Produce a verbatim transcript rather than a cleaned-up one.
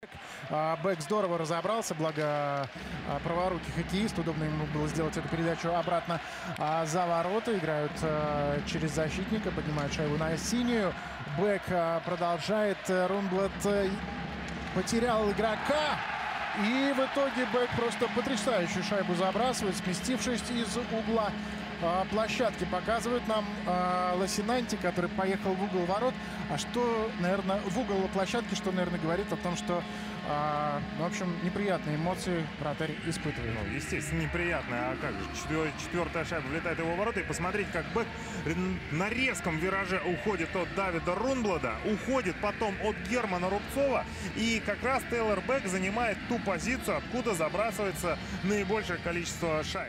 Бэк здорово разобрался, благо праворукий хоккеист. Удобно ему было сделать эту передачу обратно за ворота. Играют через защитника, поднимают шайбу на синюю. Бэк продолжает. Рунблад потерял игрока. И в итоге Бэк просто потрясающую шайбу забрасывает, сместившись из угла площадки. Показывает нам э, Лосинанти, который поехал в угол ворот. А что, наверное, в угол площадки, что, наверное, говорит о том, что, э, ну, в общем, неприятные эмоции вратарь испытывает. Ну, естественно, неприятно. А как же? Четвер... Четвертая шайба влетает в его ворота. И посмотрите, как Бэк на резком вираже уходит от Давида Рунблада, уходит потом от Германа Рубцова. И как раз Тейлор Бэк занимает ту позицию, откуда забрасывается наибольшее количество шайб.